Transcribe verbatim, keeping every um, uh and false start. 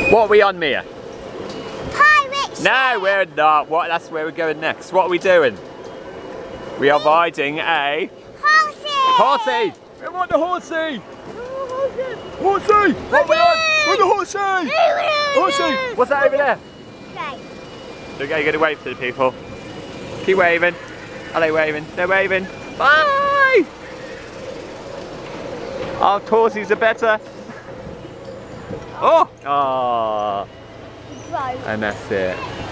What are we on, Mia? Pirate No, we're not. What? That's where we're going next. What are we doing? We are riding a Horsey! horsey. We want the horsey. Horsey. What are we on? We're the horsey. Horsey. What's that over there? Okay. Okay, you're gonna wave to the people. Keep waving. Are they waving? They're waving. Bye. Our horses are better. Oh. Oh. And that's it.